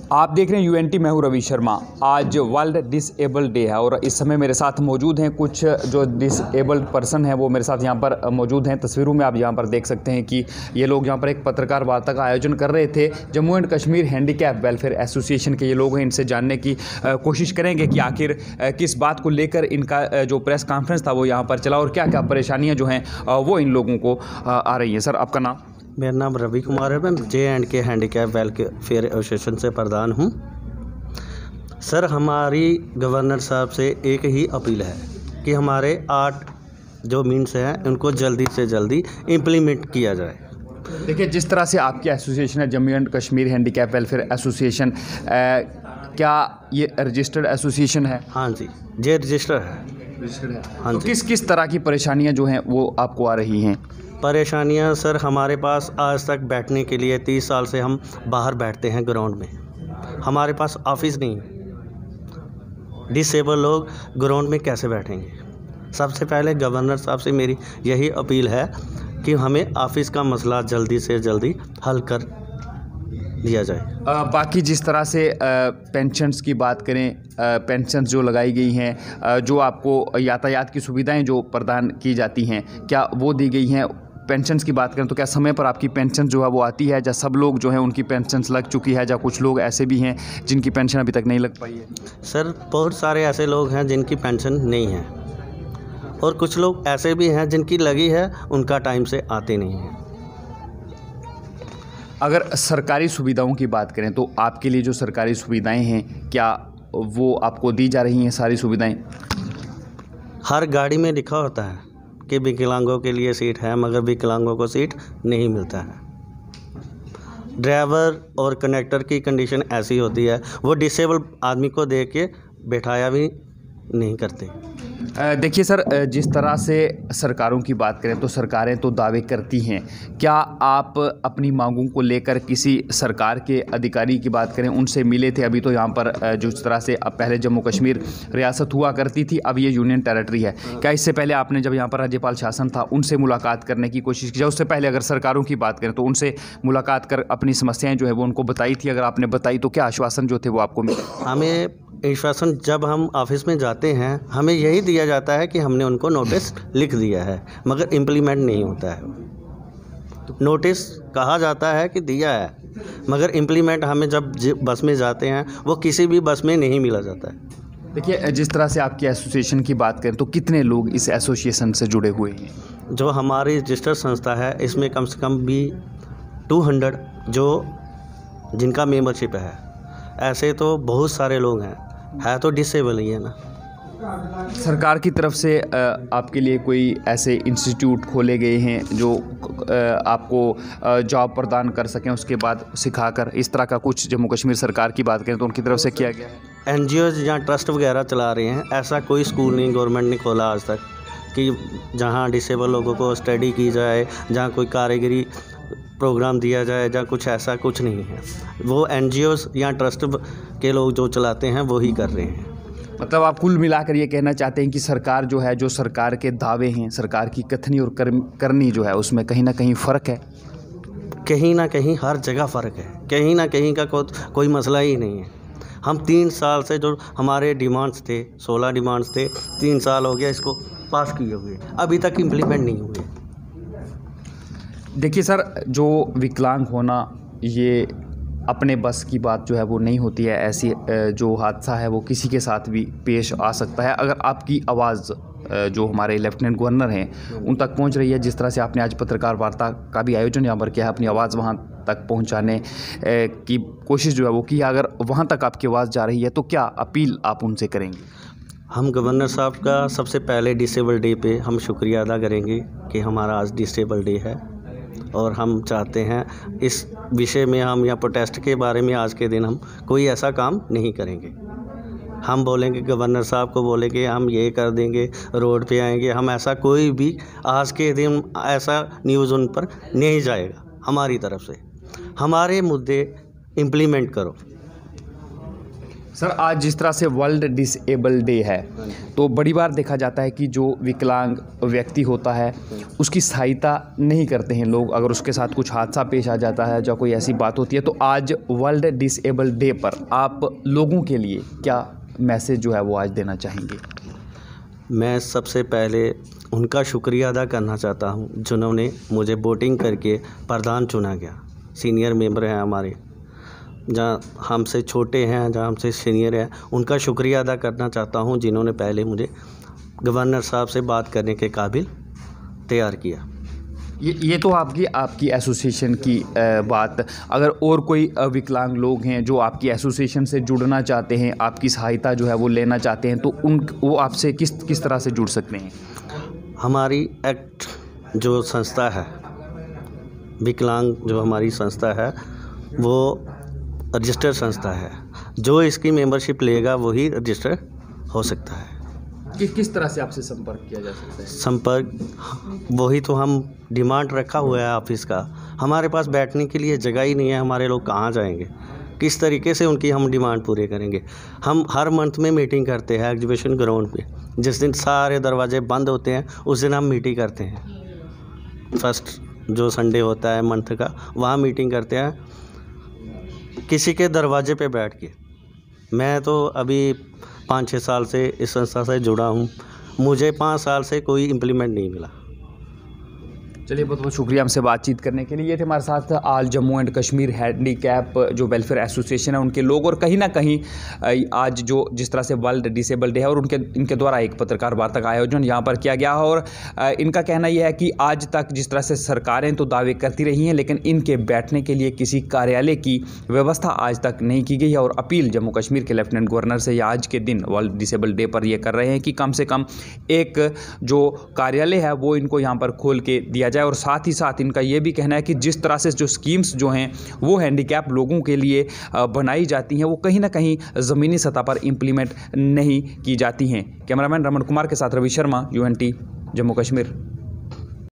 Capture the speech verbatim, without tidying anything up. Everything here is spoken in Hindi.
आप देख रहे हैं यूएनटी, मैं हूं रवि शर्मा। आज वर्ल्ड डिसेबल्ड डे है और इस समय मेरे साथ मौजूद हैं कुछ जो डिसेबल्ड पर्सन हैं, वो मेरे साथ यहां पर मौजूद हैं। तस्वीरों में आप यहां पर देख सकते हैं कि ये लोग यहां पर एक पत्रकार वार्ता का आयोजन कर रहे थे। Jammu and Kashmir handicap welfare association के ये लोग हैं। इनसे जानने की कोशिश करेंगे कि आखिर किस बात को लेकर इनका जो प्रेस कॉन्फ्रेंस था वो यहाँ पर चला और क्या क्या परेशानियाँ जो हैं वो इन लोगों को आ रही हैं। सर, आपका नाम? मेरा नाम रवि कुमार है। मैं J and K handicap welfare association से प्रधान हूं। सर, हमारी गवर्नर साहब से एक ही अपील है कि हमारे आठ जो मीन्स हैं उनको जल्दी से जल्दी इम्प्लीमेंट किया जाए। देखिए, जिस तरह से आपकी एसोसिएशन है Jammu and Kashmir handicap welfare association, क्या ये रजिस्टर्ड एसोसिएशन है? हाँ जी, ये रजिस्टर है। रजिस्टर्ड है। हाँ तो जी। किस किस तरह की परेशानियाँ जो हैं वो आपको आ रही हैं? परेशानियां सर, हमारे पास आज तक बैठने के लिए तीस साल से हम बाहर बैठते हैं ग्राउंड में। हमारे पास ऑफिस नहीं है। डिसेबल लोग ग्राउंड में कैसे बैठेंगे? सबसे पहले गवर्नर साहब से मेरी यही अपील है कि हमें ऑफिस का मसला जल्दी से जल्दी हल कर दिया जाए। आ, बाकी जिस तरह से पेंशन्स की बात करें, पेंशन्स जो लगाई गई हैं, आ, जो आपको यातायात की सुविधाएं जो प्रदान की जाती हैं, क्या वो दी गई हैं? पेंशन्स की बात करें तो क्या समय पर आपकी पेंशन जो है वो आती है? या सब लोग जो हैं उनकी पेंशन्स लग चुकी है? या कुछ लोग ऐसे भी हैं जिनकी पेंशन अभी तक नहीं लग पाई है? सर, बहुत सारे ऐसे लोग हैं जिनकी पेंशन नहीं है और कुछ लोग ऐसे भी हैं जिनकी लगी है, उनका टाइम से आते नहीं हैं। अगर सरकारी सुविधाओं की बात करें तो आपके लिए जो सरकारी सुविधाएं हैं, क्या वो आपको दी जा रही हैं सारी सुविधाएं? हर गाड़ी में लिखा होता है कि विकलांगों के लिए सीट है, मगर विकलांगों को सीट नहीं मिलता है। ड्राइवर और कंडक्टर की कंडीशन ऐसी होती है, वो डिसेबल आदमी को देख के बैठाया भी नहीं करते। देखिए सर, जिस तरह से सरकारों की बात करें तो सरकारें तो दावे करती हैं। क्या आप अपनी मांगों को लेकर किसी सरकार के अधिकारी की बात करें उनसे मिले थे? अभी तो यहाँ पर जिस तरह से अब पहले जम्मू कश्मीर रियासत हुआ करती थी, अब ये यूनियन टेरिटरी है। क्या इससे पहले आपने जब यहाँ पर राज्यपाल शासन था उनसे मुलाकात करने की कोशिश की? उससे पहले अगर सरकारों की बात करें तो उनसे मुलाकात कर अपनी समस्याएँ जो है वो उनको बताई थी? अगर आपने बताई तो क्या आश्वासन जो थे वो आपको मिले? हमें आश्वासन, जब हम ऑफिस में जाते हैं हमें यही दिया जाता है कि हमने उनको नोटिस लिख दिया है, मगर इम्प्लीमेंट नहीं होता है। नोटिस कहा जाता है कि दिया है, मगर इम्प्लीमेंट हमें जब बस में जाते हैं वो किसी भी बस में नहीं मिला जाता है। देखिए, जिस तरह से आपकी एसोसिएशन की बात करें तो कितने लोग इस एसोसिएशन से जुड़े हुए हैं? जो हमारी रजिस्टर्ड संस्था है इसमें कम से कम भी टू हंड्रेड जो जिनका मेंबरशिप है। ऐसे तो बहुत सारे लोग हैं, है तो डिसेबल ही है ना। सरकार की तरफ से आपके लिए कोई ऐसे इंस्टीट्यूट खोले गए हैं जो आपको जॉब प्रदान कर सकें, उसके बाद सिखाकर, इस तरह का कुछ जम्मू कश्मीर सरकार की बात करें तो उनकी तरफ से किया गया है? एन जी ओज़ या ट्रस्ट वगैरह चला रहे हैं। ऐसा कोई स्कूल नहीं गवर्नमेंट ने खोला आज तक कि जहां डिसेबल लोगों को स्टडी की जाए, जहां कोई कारीगरी प्रोग्राम दिया जाए, जहाँ कुछ ऐसा कुछ नहीं है। वो एन जी ओज़ या ट्रस्ट के लोग जो चलाते हैं वो ही कर रहे हैं। मतलब आप कुल मिलाकर ये कहना चाहते हैं कि सरकार जो है, जो सरकार के दावे हैं, सरकार की कथनी और कर, करनी जो है उसमें कहीं ना कहीं फ़र्क है? कहीं ना कहीं हर जगह फ़र्क है। कहीं ना कहीं का को, कोई मसला ही नहीं है। हम तीन साल से जो हमारे डिमांड्स थे, सोलह डिमांड्स थे, तीन साल हो गया इसको पास किए हुए, अभी तक इम्प्लीमेंट नहीं हुए। देखिए सर, जो विकलांग होना ये अपने बस की बात जो है वो नहीं होती है। ऐसी जो हादसा है वो किसी के साथ भी पेश आ सकता है। अगर आपकी आवाज़ जो हमारे लेफ्टिनेंट गवर्नर हैं उन तक पहुंच रही है, जिस तरह से आपने आज पत्रकार वार्ता का भी आयोजन यहाँ पर किया है, अपनी आवाज़ वहाँ तक पहुँचाने की कोशिश जो है वो की, अगर वहाँ तक आपकी आवाज़ जा रही है तो क्या अपील आप उनसे करेंगे? हम गवर्नर साहब का सबसे पहले डिसेबल डे पे हम शुक्रिया अदा करेंगे कि हमारा आज डिसेबल डे है और हम चाहते हैं इस विषय में हम या प्रोटेस्ट के बारे में आज के दिन हम कोई ऐसा काम नहीं करेंगे। हम बोलेंगे, गवर्नर साहब को बोलेंगे हम ये कर देंगे, रोड पे आएंगे, हम ऐसा कोई भी आज के दिन ऐसा न्यूज़ उन पर नहीं जाएगा। हमारी तरफ से हमारे मुद्दे इम्प्लीमेंट करो। सर, आज जिस तरह से वर्ल्ड डिसेबल डे है, तो बड़ी बार देखा जाता है कि जो विकलांग व्यक्ति होता है उसकी सहायता नहीं करते हैं लोग। अगर उसके साथ कुछ हादसा पेश आ जाता है, जो कोई ऐसी बात होती है, तो आज वर्ल्ड डिसेबल डे पर आप लोगों के लिए क्या मैसेज जो है वो आज देना चाहेंगे? मैं सबसे पहले उनका शुक्रिया अदा करना चाहता हूं जिन्होंने मुझे वोटिंग करके प्रधान चुना गया। सीनियर मेंबर हैं हमारे, जहाँ हमसे छोटे हैं, जहाँ हमसे सीनियर हैं, उनका शुक्रिया अदा करना चाहता हूं जिन्होंने पहले मुझे गवर्नर साहब से बात करने के काबिल तैयार किया। ये ये तो आपकी आपकी एसोसिएशन की आ, बात। अगर और कोई विकलांग लोग हैं जो आपकी एसोसिएशन से जुड़ना चाहते हैं, आपकी सहायता जो है वो लेना चाहते हैं, तो उन वो आपसे किस किस तरह से जुड़ सकते हैं? हमारी एक्ट जो संस्था है, विकलांग जो हमारी संस्था है, वो रजिस्टर्ड संस्था है। जो इसकी मेंबरशिप लेगा वही रजिस्टर हो सकता है। कि किस तरह से आपसे संपर्क किया जा सकता है? संपर्क वही तो हम डिमांड रखा हुआ है ऑफिस का। हमारे पास बैठने के लिए जगह ही नहीं है, हमारे लोग कहाँ जाएंगे? किस तरीके से उनकी हम डिमांड पूरे करेंगे? हम हर मंथ में मीटिंग करते हैं एग्जीबिशन ग्राउंड पे। जिस दिन सारे दरवाजे बंद होते हैं उस दिन हम मीटिंग करते हैं। फर्स्ट जो संडे होता है मंथ का, वहाँ मीटिंग करते हैं किसी के दरवाजे पे बैठ के। मैं तो अभी पाँच छः साल से इस संस्था से जुड़ा हूँ, मुझे पाँच साल से कोई इम्प्लीमेंट नहीं मिला। चलिए, बहुत बहुत शुक्रिया हमसे बातचीत करने के लिए। ये थे हमारे साथ all Jammu and Kashmir handicap जो वेलफेयर एसोसिएशन है उनके लोग। और कहीं ना कहीं आज जो जिस तरह से वर्ल्ड डिसेबल डे है और उनके इनके द्वारा एक पत्रकार वार्ता का आयोजन यहाँ पर किया गया है। और इनका कहना यह है कि आज तक जिस तरह से सरकारें तो दावे करती रही हैं, लेकिन इनके बैठने के लिए किसी कार्यालय की व्यवस्था आज तक नहीं की गई है। और अपील जम्मू कश्मीर के लेफ्टिनेंट गवर्नर से ये आज के दिन वर्ल्ड डिसेबल डे पर यह कर रहे हैं कि कम से कम एक जो कार्यालय है वो इनको यहाँ पर खोल के दिया जाए। और साथ ही साथ इनका यह भी कहना है कि जिस तरह से जो स्कीम्स जो हैं वो हैंडीकैप लोगों के लिए बनाई जाती हैं, वो कहीं ना कहीं ज़मीनी सतह पर इम्प्लीमेंट नहीं की जाती हैं। कैमरामैन रमन कुमार के साथ रवि शर्मा, यूएनटी जम्मू कश्मीर।